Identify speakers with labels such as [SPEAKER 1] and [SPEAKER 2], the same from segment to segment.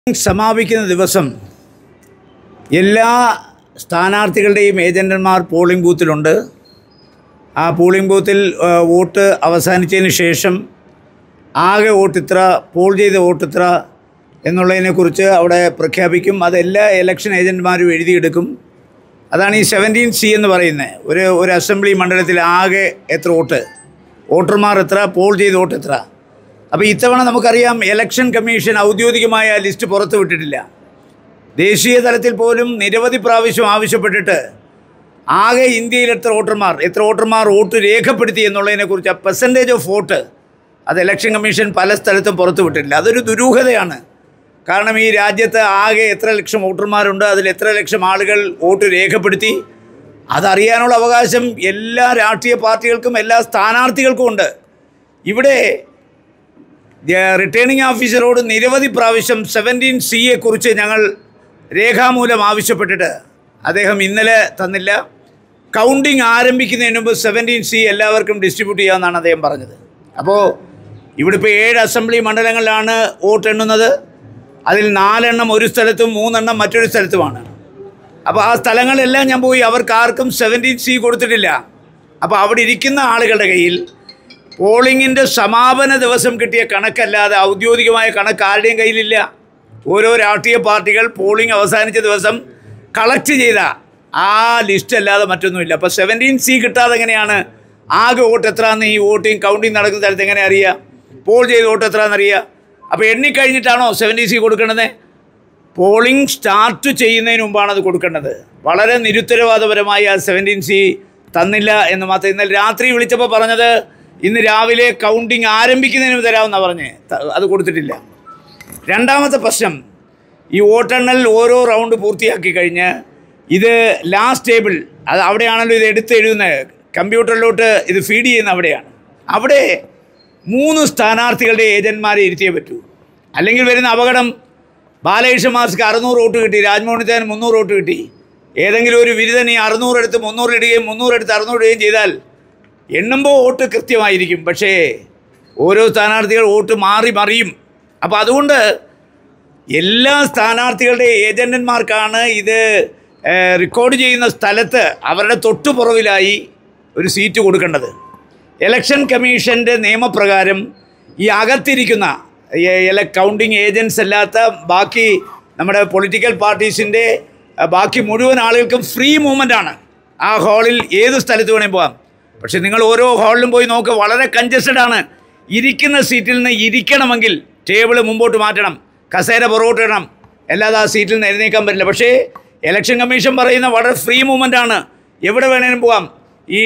[SPEAKER 1] സമാപിക്കുന്ന ദിവസം എല്ലാ സ്ഥാനാർത്ഥികളുടെയും ഏജന്റന്മാർ പോളിംഗ് ബൂത്തിലുണ്ട്. ആ പോളിംഗ് ബൂത്തിൽ വോട്ട് അവസാനിച്ചതിന് ശേഷം ആകെ വോട്ട് ഇത്ര, പോൾ ചെയ്ത വോട്ട് ഇത്ര എന്നുള്ളതിനെക്കുറിച്ച് അവിടെ പ്രഖ്യാപിക്കും. അതെല്ലാ ഇലക്ഷൻ ഏജന്റുമാരും എഴുതിയെടുക്കും. അതാണ് ഈ 17C എന്ന് പറയുന്നത്. ഒരു അസംബ്ലി മണ്ഡലത്തിൽ ആകെ എത്ര വോട്ടർമാർ എത്ര, പോൾ ചെയ്ത വോട്ട് എത്ര. അപ്പോൾ ഇത്തവണ നമുക്കറിയാം, ഇലക്ഷൻ കമ്മീഷൻ ഔദ്യോഗികമായ ലിസ്റ്റ് പുറത്തു വിട്ടിട്ടില്ല. ദേശീയ തലത്തിൽ പോലും നിരവധി പ്രാവശ്യം ആവശ്യപ്പെട്ടിട്ട് ആകെ ഇന്ത്യയിൽ എത്ര വോട്ടർമാർ വോട്ട് രേഖപ്പെടുത്തി എന്നുള്ളതിനെക്കുറിച്ച് പെർസെൻറ്റേജ് ഓഫ് വോട്ട് അത് ഇലക്ഷൻ കമ്മീഷൻ പല സ്ഥലത്തും പുറത്തു വിട്ടിട്ടില്ല. അതൊരു ദുരൂഹതയാണ്. കാരണം ഈ രാജ്യത്ത് ആകെ എത്ര ലക്ഷം വോട്ടർമാരുണ്ട്, അതിൽ എത്ര ലക്ഷം ആളുകൾ വോട്ട് രേഖപ്പെടുത്തി, അതറിയാനുള്ള അവകാശം എല്ലാ രാഷ്ട്രീയ പാർട്ടികൾക്കും എല്ലാ സ്ഥാനാർത്ഥികൾക്കും ഉണ്ട്. ഇവിടെ റിട്ടേണിംഗ് ഓഫീസറോട് നിരവധി പ്രാവശ്യം 17C ഞങ്ങൾ രേഖാമൂലം ആവശ്യപ്പെട്ടിട്ട് അദ്ദേഹം ഇന്നലെ തന്നില്ല. കൗണ്ടിങ് ആരംഭിക്കുന്നതിന് മുമ്പ് 17C എല്ലാവർക്കും ഡിസ്ട്രിബ്യൂട്ട് ചെയ്യാമെന്നാണ് അദ്ദേഹം പറഞ്ഞത്. അപ്പോൾ ഇവിടെ ഇപ്പോൾ 7 അസംബ്ലി മണ്ഡലങ്ങളിലാണ് വോട്ട് എണ്ണുന്നത്. അതിൽ 4 എണ്ണം ഒരു സ്ഥലത്തും 3 എണ്ണം മറ്റൊരു സ്ഥലത്തുമാണ്. അപ്പോൾ ആ സ്ഥലങ്ങളിലെല്ലാം ഞാൻ പോയി, അവർക്ക് ആർക്കും 17C കൊടുത്തിട്ടില്ല. അപ്പോൾ അവിടെ ഇരിക്കുന്ന ആളുകളുടെ കയ്യിൽ പോളിങ്ങിൻ്റെ സമാപന ദിവസം കിട്ടിയ കണക്കല്ലാതെ ഔദ്യോഗികമായ കണക്ക് ആരുടെയും കയ്യിലില്ല. ഓരോ രാഷ്ട്രീയ പാർട്ടികൾ പോളിംഗ് അവസാനിച്ച ദിവസം കളക്ട് ചെയ്ത ആ ലിസ്റ്റ് അല്ലാതെ മറ്റൊന്നുമില്ല. അപ്പോൾ 17C കിട്ടാതെ എങ്ങനെയാണ് ആകെ വോട്ട് എത്രയാണെന്ന് ഈ വോട്ടിംഗ് കൗണ്ടിങ് നടക്കുന്ന സ്ഥലത്ത് എങ്ങനെ അറിയുക? പോൾ ചെയ്ത് വോട്ട് എത്രയാണെന്ന് അറിയുക? അപ്പോൾ എണ്ണിക്കഴിഞ്ഞിട്ടാണോ 17C കൊടുക്കേണ്ടത്? പോളിംഗ് സ്റ്റാർട്ട് ചെയ്യുന്നതിന് മുമ്പാണ് അത് കൊടുക്കേണ്ടത്. വളരെ നിരുത്തരവാദപരമായി ആ 17C തന്നില്ല എന്ന് മാത്രം. ഇന്നലെ രാത്രി വിളിച്ചപ്പോൾ പറഞ്ഞത് ഇന്ന് രാവിലെ കൗണ്ടിങ് ആരംഭിക്കുന്നതിന് തരാമെന്നാണ് പറഞ്ഞ്, അത് കൊടുത്തിട്ടില്ല. രണ്ടാമത്തെ പ്രശ്നം, ഈ വോട്ടെണ്ണൽ ഓരോ റൗണ്ട് പൂർത്തിയാക്കി കഴിഞ്ഞ് ഇത് ലാസ്റ്റ് ടേബിൾ, അത് അവിടെയാണല്ലോ ഇത് എഴുതുന്നത്, കമ്പ്യൂട്ടറിലോട്ട് ഇത് ഫീഡ് ചെയ്യുന്ന അവിടെയാണ്. അവിടെ 3 സ്ഥാനാർത്ഥികളുടെ ഏജന്റ്മാരെ ഇരുത്തിയേ പറ്റൂ. അല്ലെങ്കിൽ വരുന്ന അപകടം, ബാലകൃഷ്ണ മാസ്ക്ക് 600 വോട്ട് കിട്ടി, രാജ്മോഹൻ ഉണ്ണിത്താൻ 300 വോട്ട് കിട്ടി. ഏതെങ്കിലും ഒരു ബിരുദൻ ഈ 600 എടുത്ത് 300 ഇടുകയും 300 എടുത്ത് 600 ഇടുകയും ചെയ്താൽ എണ്ണുമ്പോൾ വോട്ട് കൃത്യമായിരിക്കും, പക്ഷേ ഓരോ സ്ഥാനാർത്ഥികൾ വോട്ട് മറിയും. അപ്പോൾ അതുകൊണ്ട് എല്ലാ സ്ഥാനാർത്ഥികളുടെ ഏജന്റന്മാർക്കാണ് ഇത് റെക്കോർഡ് ചെയ്യുന്ന സ്ഥലത്ത് അവരുടെ തൊട്ടുപുറവിലായി ഒരു സീറ്റ് കൊടുക്കേണ്ടത്. ഇലക്ഷൻ കമ്മീഷൻ്റെ നിയമപ്രകാരം ഈ അകത്തിരിക്കുന്ന കൗണ്ടിങ് ഏജൻറ്റ്സ് അല്ലാത്ത ബാക്കി നമ്മുടെ പൊളിറ്റിക്കൽ പാർട്ടീസിൻ്റെ ബാക്കി മുഴുവൻ ആളുകൾക്കും ഫ്രീ മൂവ്മെൻ്റാണ്. ആ ഹാളിൽ ഏത് സ്ഥലത്ത് വേണേൽ പോകാം. പക്ഷേ നിങ്ങൾ ഓരോ ഹാളിലും പോയി നോക്കുക, വളരെ കൺജസ്റ്റഡ് ആണ്. ഇരിക്കുന്ന സീറ്റിൽ നിന്ന് ഇരിക്കണമെങ്കിൽ ടേബിൾ മുമ്പോട്ട് മാറ്റണം, കസേര പുറകോട്ട് ഇടണം, അല്ലാതെ ആ സീറ്റിൽ നിന്ന് എഴുന്നേക്കാൻ പറ്റില്ല. പക്ഷേ ഇലക്ഷൻ കമ്മീഷൻ പറയുന്ന വളരെ ഫ്രീ മൂവ്മെൻ്റാണ്. എവിടെ വേണേലും പോകാം. ഈ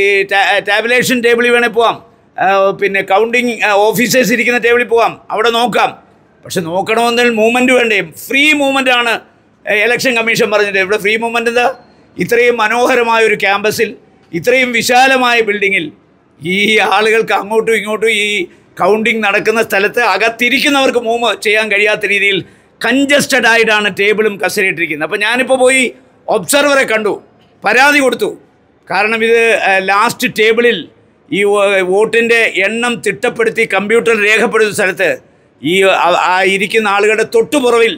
[SPEAKER 1] ടാബുലേഷൻ ടേബിളിൽ വേണേൽ പോകാം, പിന്നെ കൗണ്ടിങ് ഓഫീസേഴ്സ് ഇരിക്കുന്ന ടേബിളിൽ പോകാം, അവിടെ നോക്കാം. പക്ഷെ നോക്കണമെങ്കിൽ മൂവ്മെൻറ്റ് വേണ്ടേ? ഫ്രീ മൂവ്മെൻ്റാണ് ഇലക്ഷൻ കമ്മീഷൻ പറഞ്ഞിട്ട്. ഇവിടെ ഫ്രീ മൂവ്മെൻ്റ് എന്താ? ഇത്രയും മനോഹരമായ ഒരു ക്യാമ്പസിൽ, ഇത്രയും വിശാലമായ ബിൽഡിങ്ങിൽ ഈ ആളുകൾക്ക് അങ്ങോട്ടും ഇങ്ങോട്ടും ഈ കൗണ്ടിങ് നടക്കുന്ന സ്ഥലത്ത് അകത്തിരിക്കുന്നവർക്ക് മൂവ് ചെയ്യാൻ കഴിയാത്ത രീതിയിൽ കൺജസ്റ്റഡ് ആയിട്ടാണ് ടേബിളും കസേരയിട്ടിരിക്കുന്നത്. അപ്പോൾ ഞാനിപ്പോൾ പോയി ഒബ്സർവറെ കണ്ടു, പരാതി കൊടുത്തു. കാരണം ഇത് ലാസ്റ്റ് ടേബിളിൽ ഈ വോട്ടിൻ്റെ എണ്ണം തിട്ടപ്പെടുത്തി കമ്പ്യൂട്ടറിൽ രേഖപ്പെടുത്തുന്ന സ്ഥലത്ത് ഈ ഇരിക്കുന്ന ആളുകളുടെ തൊട്ടുപുറവിൽ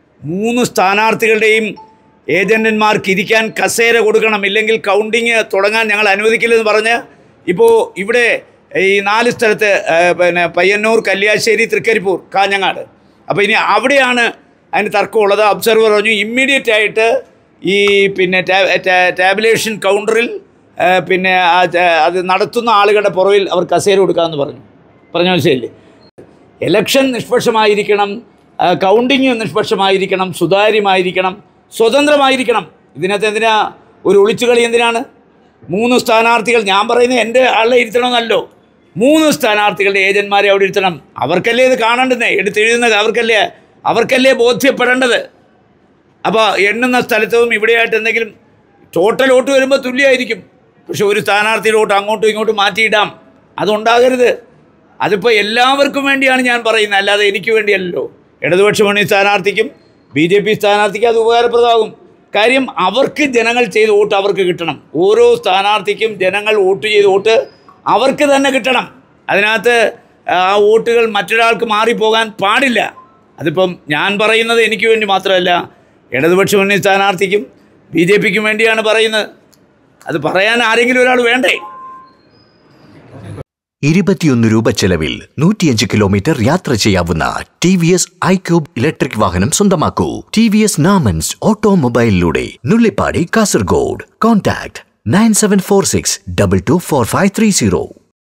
[SPEAKER 1] 3 സ്ഥാനാർത്ഥികളുടെയും ഏജന്റന്മാർക്ക് ഇരിക്കാൻ കസേര കൊടുക്കണം, ഇല്ലെങ്കിൽ കൗണ്ടിങ് തുടങ്ങാൻ ഞങ്ങൾ അനുവദിക്കില്ലെന്ന് പറഞ്ഞ് ഇപ്പോൾ ഇവിടെ ഈ 4 സ്ഥലത്ത്, പിന്നെ പയ്യന്നൂർ, കല്യാശ്ശേരി, തൃക്കരിപ്പൂർ, കാഞ്ഞങ്ങാട്, അപ്പോൾ ഇനി അവിടെയാണ് അതിന് തർക്കമുള്ളത്. ഒബ്സർവർ പറഞ്ഞു ഇമ്മീഡിയറ്റ് ആയിട്ട് ഈ പിന്നെ ടാബുലേഷൻ കൗണ്ടറിൽ പിന്നെ അത് നടത്തുന്ന ആളുകളുടെ പുറകിൽ അവർ കസേര കൊടുക്കാമെന്ന് പറഞ്ഞു. മനസ്സിലായില്ലേ? ഇലക്ഷൻ നിഷ്പക്ഷമായിരിക്കണം, കൗണ്ടിങ് നിഷ്പക്ഷമായിരിക്കണം, സുതാര്യമായിരിക്കണം, സ്വതന്ത്രമായിരിക്കണം. ഇതിനകത്ത് എന്തിനാ ഒരു ഒളിച്ചുകളി? എന്തിനാണ് 3 സ്ഥാനാർത്ഥികൾ? ഞാൻ പറയുന്നത് എൻ്റെ ആളെ ഇരുത്തണമെന്നല്ലോ, 3 സ്ഥാനാർത്ഥികളുടെ ഏജന്റ്മാരെ അവിടെ ഇരുത്തണം. അവർക്കല്ലേ ഇത് കാണേണ്ടത്, എടുത്തെഴുതുന്നത് അവർക്കല്ലേ ബോധ്യപ്പെടേണ്ടത്. അപ്പോൾ എണ്ണുന്ന സ്ഥലത്തും ഇവിടെയായിട്ട് എന്തെങ്കിലും ടോട്ടൽ വോട്ട് വരുമ്പോൾ തുല്യമായിരിക്കും, പക്ഷെ ഒരു സ്ഥാനാർത്ഥിയുടെ വോട്ട് അങ്ങോട്ടും ഇങ്ങോട്ടും മാറ്റിയിടാം. അതുണ്ടാകരുത്. അതിപ്പോൾ എല്ലാവർക്കും വേണ്ടിയാണ് ഞാൻ പറയുന്നത്, അല്ലാതെ എനിക്ക് വേണ്ടിയല്ലോ. ഇടതുപക്ഷ മുന്നണി സ്ഥാനാർത്ഥിക്കും BJP സ്ഥാനാർത്ഥിക്കും അത് ഉപകാരപ്രദമാകും. കാര്യം അവർക്ക് ജനങ്ങൾ ചെയ്ത വോട്ട് അവർക്ക് കിട്ടണം. ഓരോ സ്ഥാനാർത്ഥിക്കും ജനങ്ങൾ വോട്ട് ചെയ്ത വോട്ട് അവർക്ക് തന്നെ കിട്ടണം. അതിനകത്ത് ആ വോട്ടുകൾ മറ്റൊരാൾക്ക് മാറിപ്പോകാൻ പാടില്ല. അതിപ്പം ഞാൻ പറയുന്നത് എനിക്ക് വേണ്ടി മാത്രമല്ല, ഇടതുപക്ഷ മുന്നണി സ്ഥാനാർത്ഥിക്കും BJPക്കും വേണ്ടിയാണ് പറയുന്നത്. അത് പറയാൻ ആരെങ്കിലും ഒരാൾ വേണ്ടേ?
[SPEAKER 2] 21 രൂപ ചെലവിൽ 105 കിലോമീറ്റർ യാത്ര ചെയ്യാവുന്ന TVS iQube ഇലക്ട്രിക് വാഹനം സ്വന്തമാക്കൂ. TVS നാമൻസ് ഓട്ടോമൊബൈലിലൂടെ നുള്ളിപ്പാടി, കാസർഗോഡ്. കോൺടാക്ട് 9746 224530.